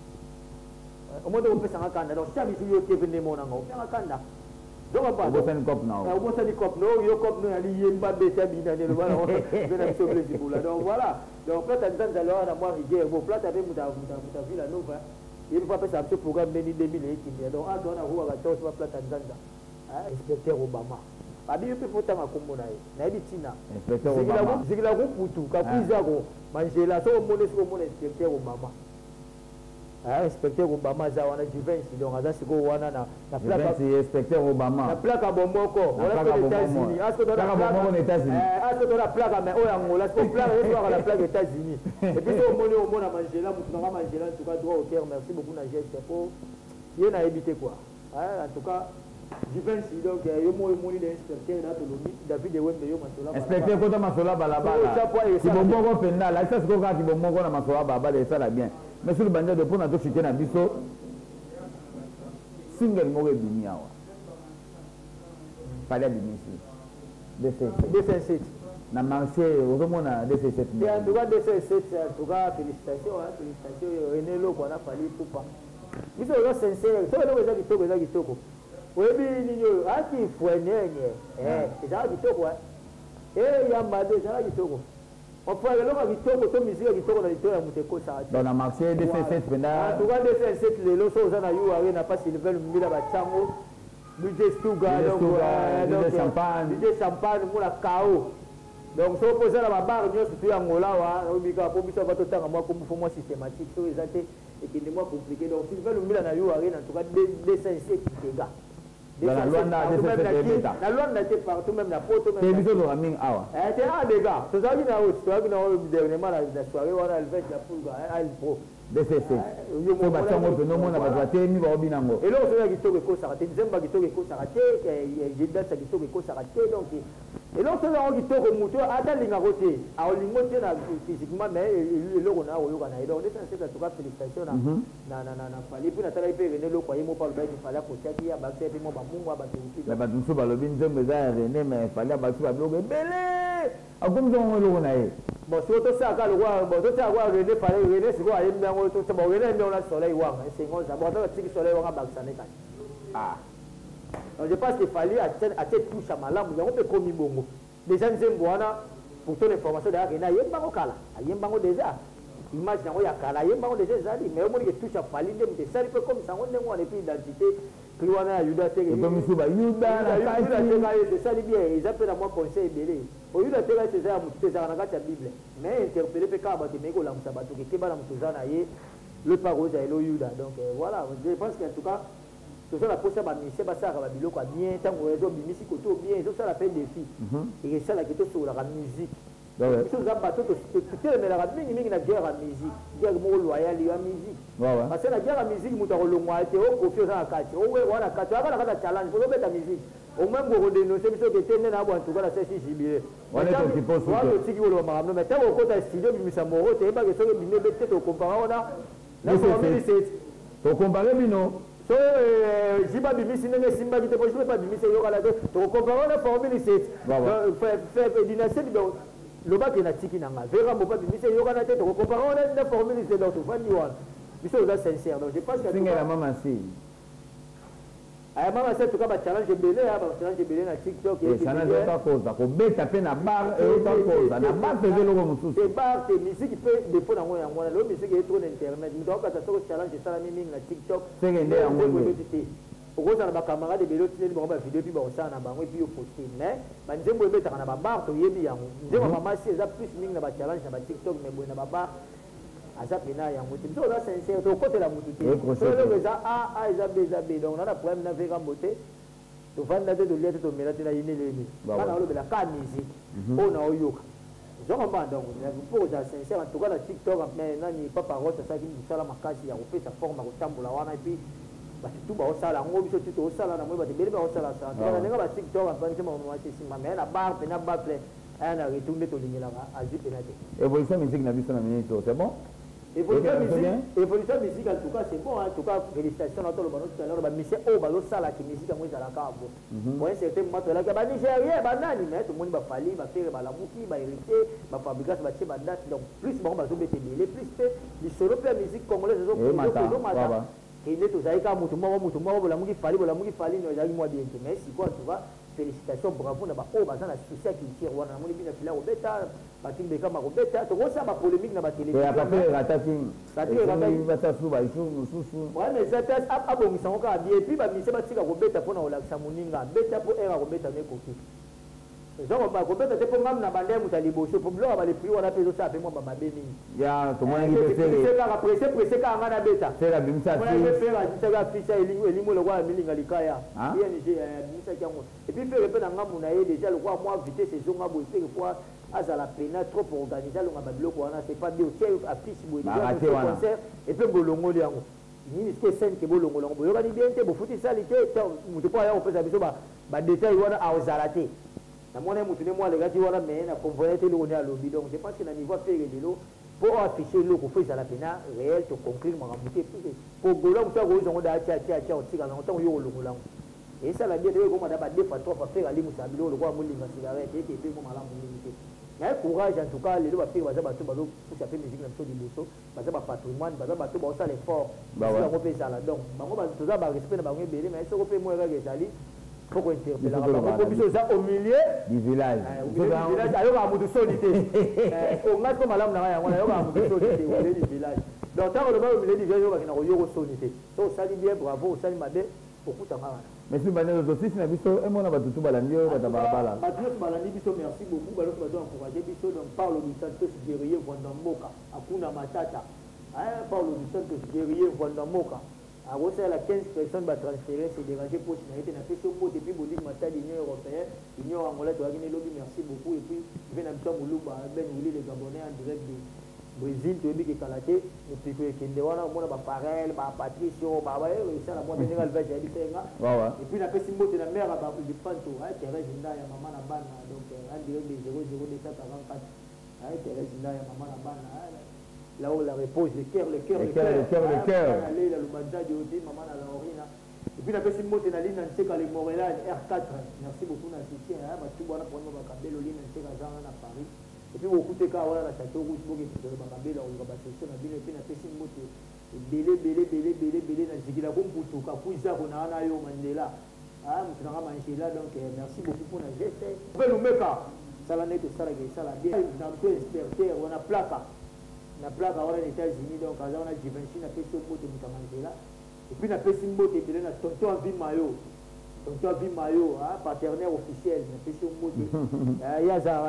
au moins on pesa kanda donc ça miso yo te vende mon nga on pesa kanda donc pas on fait une cop now on fait une cop no yo cop no ali yemba bêta bina ne voilà on va miso plaisir pour là donc voilà donc plata nzanza alors na moi rivière bon plata avec muta villa nova il faut passer à ce programme Beni 2018 donc a dona huwa ka tosa plata nzanza inspecteur Obama babi yo pe fota makombo na bitina inspecteur Obama zigila ko putu ka kuiza ko Mandela so mone inspecteur Obama inspecteur Obama za wana Juventus donc aza siko wana na plaque inspecteur Obama na plaque bomboko wana aux États-Unis asko dans la plaque aux États-Unis asko dans la plaque mais o yangola asko plaque sur la plaque aux États-Unis et puis au mona Mandela mutunga Mandela en tout cas droit au cœur merci beaucoup na geste pour yena éviter quoi en tout cas Juventus donc yo moni l'inspecteur na to lobi David Wembe yo masola inspecteur kota masola balabala si bomboko penda la ça siko ka ki bomboko na masola balabala ça la bien mais sur le bandeau de pona to chité na biso single mo ke bini awa fallait bini DC7 na marché ozomona DC7 et en tout cas DC7 en tout cas félicitations René Loko na fali pupa biso yo sincère so le eza kitoko webi ninyo aki fwenyenye eza kitoko yamba eza kitoko on peut aller là kitoko to musique kitoko na litoro ya muteko ça dans la marché DC7 penda en tout cas DC7 lelo so za na yuwa na pas Sylvain Mbila Bachango DJ Stuga donc DJ Champagne mula KO Donc, si on pose la barre, nous sommes en Angola, on a un moi systématique, et qui est moins compliqué. Donc, si vous voulez le milieu, en tout cas, des sensés qui dégagent. Dans la loi, la loi n'a été partout, même la pote. C'est une chose de raming. C'est un dégât. Tout ça, il y a aussi, dernièrement, la soirée, on a le fait la poule, elle pro. DCC. Et là, on se et là, on a dit que moto a dans la route, a lingoté physiquement, mais le on a au Ghana. Donc, c'est en tout cas félicitations. Fallait puis Nathalie Pérez, le croyez moi pas le bail, il fallait pour ça qu'il y a battu puis mon bamou va battre. Mais pas tout ça, le bin de René, mais fallait battre à bloquer. Belé! A comme on le Ghana. Bon, si on ça le roi, bon, tout ça René fallait René, c'est quoi, il y a un autre, c'est bon, René, on a le soleil, c'est bon, ça va être le soleil, on va battre ça. Ah. Donc je pense qu'il fallait à cette touche à malam, il y a un peu comme Bongo. Déjà, nous avons pour ton information d'ailleurs, il y a un bango kala, il y a un bango déjà. Imagine, il y a un kala, il y a un bango déjà, mais au moins il touche à Fali, ça il peut comme ça, on a une identité, puis on a Yuda Tégé. Comme Souba, Yuda, c'est ça, ils appellent à moi conseil belé. Au lieu de faire ces armes, c'est un agate à Bible. Mais interpellé, peut pas abattre mes golas, ça va tout qui est dans le parole de Yuda. Donc voilà, je pense qu'en tout cas, tout ça la poste à ministère ça va biloko bien tant que réseau bimisi koto bien ça ça la fait défi et ça la question sur la musique donc tout ça bateau tout mais la mingi na guerre à musique guerre mo loyal ya musique parce que la guerre à musique muta ko longwa te o confiance na kati o we wana kati aka na challenge pour mettre la musique au même pour dénoncer biso que tene na bon tout cas c'est si jubilé on est qui pose tout on tiki ko lo maramno mais tant ko kota studio bimisa moro te ba ke so bimé bete to comparer on a na 2017 to comparer bino so jiba bimisi nenge simba kite po jiba bimisi yoka la de to comparer na formule 7 fait dynastie donc le bac na tiki nanga vera mo pas bimisi yoka na te to comparer na formule 7 donc fani wana biso là sincère donc je pense que singa la maman si aya mama c'est tout cas ba challenge belé ya ba challenge belé na TikTok et ça n'a pas cause ko beta pe na bar et pas cause na bar faisait le mususu c'est bar c'est musique peut défaut na ngoya ngwana le musique est trop internet donc ça to challenge ça la mimi na TikTok c'est ngende ya ngone okoza na ba camarade belé tine ba vidéo puis ba osana na bango puis poster mais ba nzembo ebeta na ba bar to yebi yango nzembo mama si eza plus mingi na ba challenge na ba TikTok mais boy na ba bar aza pena yango te biso oza sincère tokotela mutu te soloko eza a eza b eza b donc nana problème na veka mbote tovanda te tolia te tomela te na yinelemi kana olobela ka musique oyo na oyoka ezokoma donc mpo ozala sincère en tout cas na TikTok mais nani papa roche asalaki mosala makasi ya kopesa forme ya kotambola wana epuis bato tu baosala yango biso ti toosala na moi bato ebele baosala sala tokana ndenge ba TikTok apanisi mamamasi esimba mais na bar pena bar ple aya na retour nde tolingelaka azwi pena te évolution musique na biso na minito c'est bon. Évolution musique, en tout cas, c'est bon. En tout cas, félicitations à tout le monde. Tout à l'heure, monsieur Obalo Sala qui musique à moi, ça la cave. Pour un certain moment, là, il y a des Nigériens, mais tout le monde va fallir, va faire la mouki, va hériter, va fabriquer, va tirer la date. Donc, plus bon, va tomber les plus les solo la musique congolaise, les autres, et les autres, ça y est, moutou, la mouki falli, nous allons moi bien. Mais si quoi, tu vois, félicitations, bravo, on a la souci qui tire, on a mon ébine à filer au bêta. Batin beka makobeta to ça ba polémique na ba télévision. Et après ratating. Ouais mais ça passe abongisa ngoka bien puis ba mise ba tika kobeta pona olakisa moninga beta po era kobeta mekoki. Genre ba kobeta te po ngam na bande mutali boso po blo ba le prix wana peso ça pe mo ba mabeni. Ya to mona ngi pese. C'est la presse ka ngana beta. C'est la bimsa. On a fait la ficha elimo le kwa milinga likaya. Bien j'ai bimsa kyango. Et puis faire pe na ngamu na ye déjà le kwa moi vitesse zonga bo faire quoi azala pena trop organisé longa babiloko wana c'est pas bien tiens affiche boye concert et puis bolongo liango ni ce scène ke bolongo longo boyo kani bien te bo futi salité mutu kwa ya opesa biso ba détail wana a ozalate na mona mutu ne moi le gati wana mais na convoyer te lo ne a lobby donc je pense que na niveau faire de pour afficher le ko fait la pena réel to conclure ma mutu pour gola mutu ko zongo da tia otika na ntango yo longo lango et ça la bien de ko mada ba defa trop fa faire ali musabilo lo kwa mulinga cigarette et puis mo malamu mingi. Il y a courage en tout cas, les deux va faire bateau pour ça fait musique dans le bosso, bateau patrimoine, bateau pour ça l'effort. On fait ça là donc. Bango ba tout ça ba respect na bango belé mais ça ko fait moi ga ezali faut qu'on interpelle la bango ça au milieu du village. Au village ayo ba mutu solité. Au match comme malam na ya ngona ayo ba mutu solité au village. Donc tant que le milieu du village ba kina ko yo solité. So ça dit bien bravo, ça dit mabe. beaucoup de temps. Merci Banel aussi, si Nabiso, et mon abatutu balandio, batabala. Batutu balandio, merci beaucoup. Balandio, encourager biso donc parle du Santos guerrier Vandamoka, Akuna Matata. Parle du Santos guerrier Vandamoka. À la 15 personnes va transférer, c'est dérangé pour Chinaïté, n'a fait chaud depuis Boulik Mata l'Union européenne, l'Union angolaise, tu as gagné lobby, merci beaucoup. Et puis, je viens d'habiter à Moulouba, Ben Ouli, les Gabonais en direct du Brésil, tu as vu que Kalaté, et puis que Kendewana, on a Parel, Patricio, ça la moitié de l'Albert, j'ai dit, et puis, la fait Simbo de la mère à Babou du Panto, Thérèse Zinda, Maman Nabana, donc en direct des 00 des 744, Thérèse Zinda, Maman Nabana. Là où la repose, le cœur. Allez, la Lumanja de Odi, Maman à la Orina. Et puis, la personne monte dans la ligne, on sait qu'elle est Montréal, R4. Merci beaucoup, Nassiti. Tu vois, pour nous, Bakabé, le ligne, on sait qu'elle est à Paris. Et puis, beaucoup de cas, voilà, la château rouge, pour que Bakabé, là, on va passer sur la ville. Et puis, la personne monte, belé, dans Zigila, comme pour tout cas, pour ça, on a un ayo, Mandela. Moussara Manchela, donc, merci beaucoup pour la geste. On peut nous mettre, ça l'a net, ça l'a bien. Dans tout experté, on a plaque. La plaque aux États-Unis, donc on a Givenchy, on a fait ce mot de Mutamangela. Et puis on a fait ce mot de Tonton Abimayo. Tonton Abimayo, partenaire officiel, on a fait ce mot de Yazara,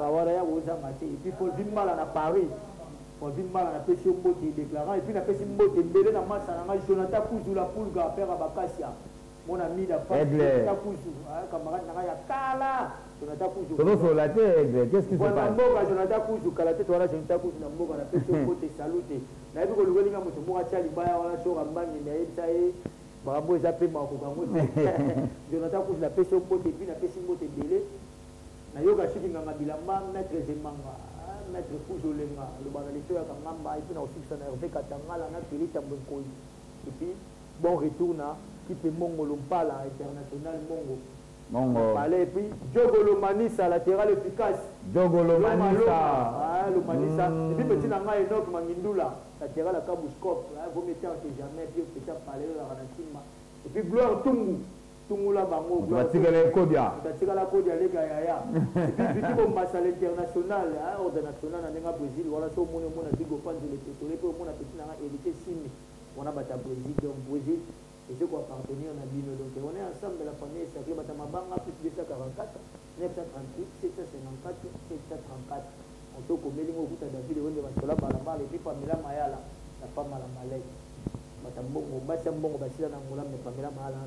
et puis Paul Bimal à Paris. Paul Bimal a fait ce mot de déclarant. Et puis on a fait ce mot de Mbélé dans Massana, Jonathan Kouzou, la Poulga, Père Abakassia. Mon ami la femme, Jonathan Kouzou, camarade Nagaya Kala. Jonathan Kouzou. Qu'est-ce qui se passe? Jonathan Kouzou, Kalaté, toi là, Jonathan Kouzou, n'a pas fait ce côté saluté. N'a pas vu que le gars m'a dit, moi, Tchali, Baya, on a chaud, Rambani, mais ça y est, bravo, ils appellent Marco Gamou. Jonathan Kouzou, n'a pas fait ce côté, puis n'a pas fait ce côté belé. N'a yoga chiki nga bilamba, maître Zemanga, maître Kouzou Lenga, le banalité à Kangamba, et puis n'a aussi ça n'a fait Katanga, n'a pas fait Tambonkoy. Et puis, bon retour, qui fait Mongo Lompala, international Mongo. Et puis, Djogolo Manissa, latéral efficace. Djogolo Manissa. Le Manissa. Et puis, petit Nanga Enoch Mangindula, latéral à Kabouskop. Vous mettez en jamais, puis vous faites parler à Ranatima. Et puis, Gloire Tungu. Tungu la Bango. Batigale Kodia. Batigala Kodia, les Gaya. Et puis, Viti Bombassa, l'international, ordre national, à Brésil. Voilà, ça au monde, on a dit qu'on pense les pétroliers, puis au monde, petit Nanga hérité Simi. On a battu Brésil, donc Brésil. Et je crois appartenir à Nabino. Donc on est ensemble de la famille sacrée Batamabanga plus 244, 938, 754, 734. On se commet au bout de David, on va se la balabala et puis Pamela Mayala, la femme à la Malais. Batambo, Bassambongo, Bassila Nangola, mais Pamela Mayala.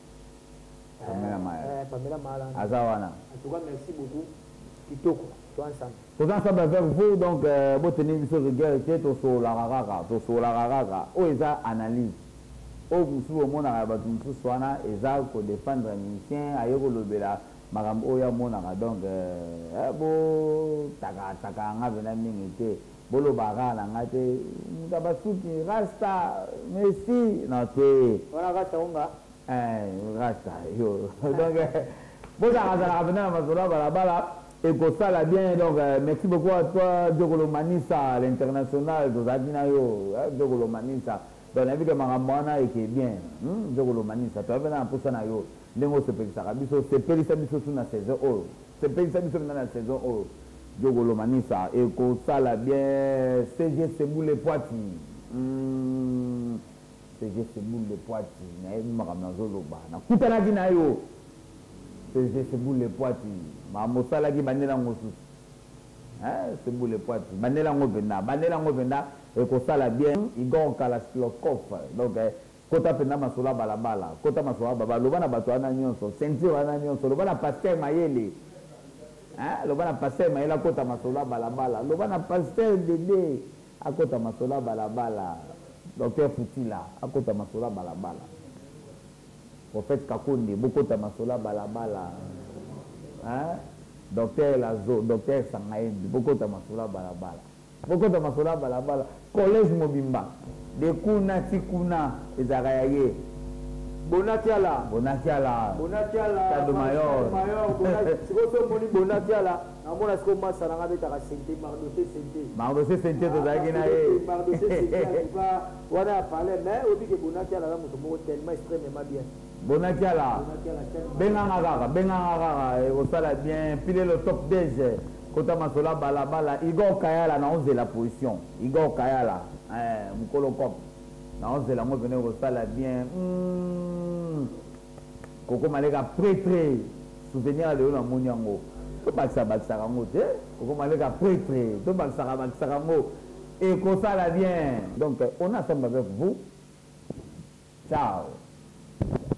Pamela Mayala. Azawana. En tout cas, merci beaucoup. Kitoko, toi ensemble. Tous ensemble avec vous, donc, vous tenez une chose de guerre, c'est au Solararaga, où ils ont analyse. Au bout au monde à Batumsu Swana et Zal pour défendre un musicien à Yoko Lobela, Maram Oya Monara, donc, beau, Taka, Venamité, Bolo Bara, Nangate, Mudabasuki, Rasta, Messi, Nate. Voilà, Rasta, Onga. Rasta, yo. Donc, bon, ça va venir à Mazola, Balabala, et que ça l'a bien, donc, merci beaucoup à toi, Djogolo Manissa, l'international, Dozadinayo, Djogolo Manissa. Donc, la vie de Marambana est bien. Djogolo Manissa, tu as vu un peu ça, Nengo se paye ça. C'est Périssa Bisso sur la saison. C'est Périssa Bisso dans la saison. Djogolo Manissa, et que ça l'a bien. CG Seboule Poiti. CG Seboule Poiti. Naïm Maramazoloba. Nakutana Dinayo. CG Seboule Poiti. Mamosala qui bandela ngosus. Seboule Poiti. Bandela ngobenda. Et que ça l'a bien, Igor Kalashnikov. Donc, quand tu as fait Masola Balabala, quand tu as Masola Balabala, le ban a battu un agnon, ceinture un agnon, le ban a passé Mayele. Le ban a passé Mayele à côté de Masola Balabala. Le ban a passé Dédé à côté de Masola Balabala. Docteur Foutila à côté de Masola Balabala. Prophète Kakondi, beaucoup de Masola Balabala. Docteur Lazo, docteur Sangaïd, beaucoup de Masola Balabala. Beaucoup de Masola Balabala. Collège Mobimba. De Kuna Tikuna Ezaraye. Bonatiala. Tado Mayor. C'est quoi ce Bonatiala? Namona skoma saranga beta ka sente Mardossé sente to zagina Mardossé sente va wana parler mais obi ke Bonatiala la muto mo tellement extrêmement bien. Bonatiala. Benga au sala bien piler le top 10. Kota Masola Balabala, Igor Kayala na 11 de la position. Igor Kayala, Mukolo Kop. Non, c'est la mot venir au sala bien. Koko Maleka prêtre. Souvenir de la Mouniango. Tu pas ça, Baksarango. Koko Maleka prêtre. Tu pas ça, Baksarango. Et qu'on ça la bien. Donc, on a ensemble avec vous. Ciao.